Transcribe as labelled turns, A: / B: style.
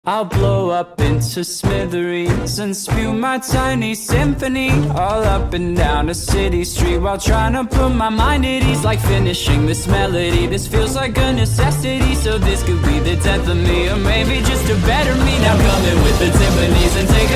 A: I'll blow up into smithereens and spew my tiny symphony all up and down a city street while trying to put my mind at ease. Like finishing this melody, this feels like a necessity. So this could be the death of me, or maybe just a better me. Now coming with the timpanis and take